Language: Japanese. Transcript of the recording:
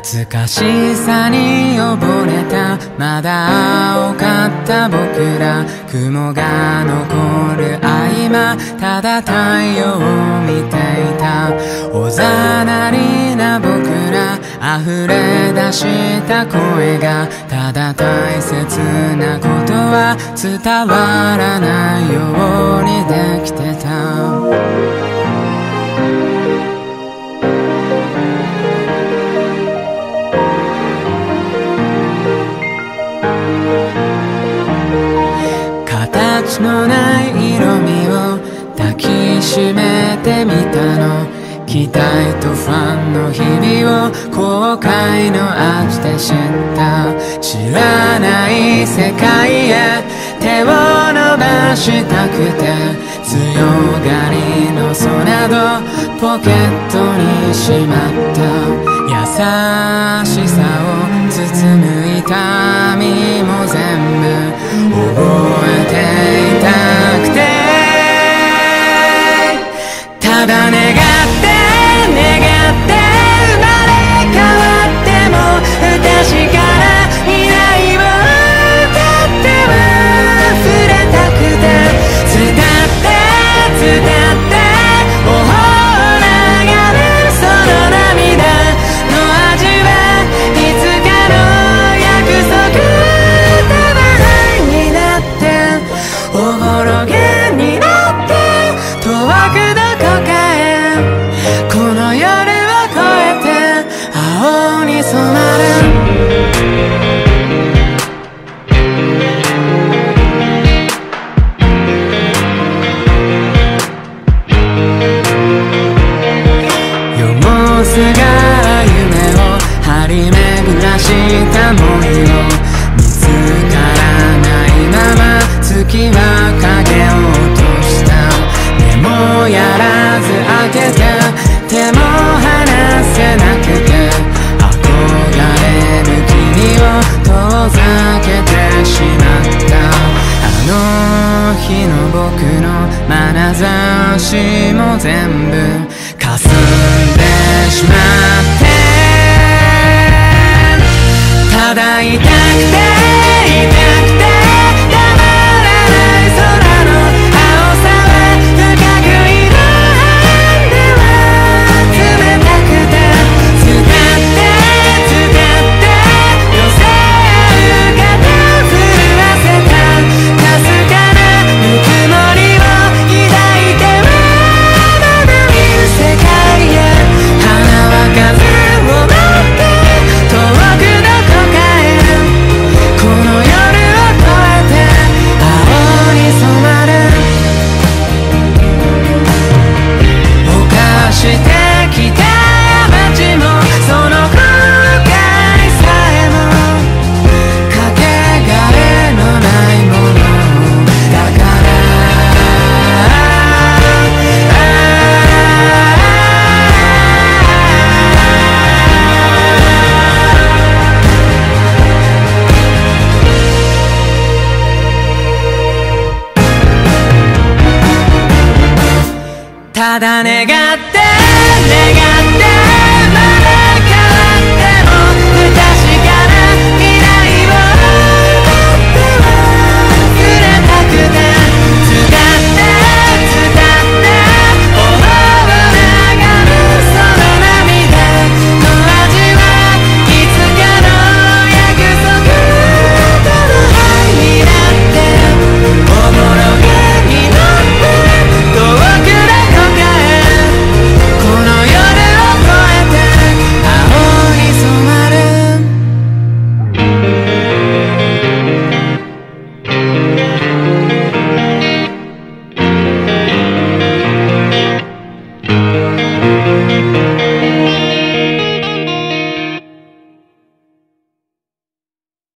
懐かしさに溺れたまだ青かった僕ら雲が残る合間ただ太陽を見ていたおざなりな僕ら溢れ出した声がただ大切なことは伝わらないようにできてた形のない色味を抱きしめてみたの期待と不安の日々を後悔の味で知った知らない世界へ手を伸ばしたくて強がりのそなどポケットにしまった優しさを包む痛みも全部覚えていたくてただ願って願って生まれ変わっても不確かな未来を歌っては触れたくて伝って伝って頬を流れるその涙の味はいつかの約束ただ愛になっておぼろげになって遠くどこかへこの夜を越えて青に染まる夜もすが夢を張り巡らした森を見つからないまま月は影を落とした目もやらず開けて手も離せなくて憧れる君を遠ざけてしまったあの日の僕の眼差しも全部霞んでしまってただ痛くて痛くてたまらない空の青さは深く色では冷たくて伝って伝って寄せ合う肩震わせたかすかなぬくもりを抱いてはまだ見ぬ世界へ花は風を持って遠くどこかへこの夜を越えて青に染まる犯してきた過ちもその後悔さえもかけがえのないものだからただ願って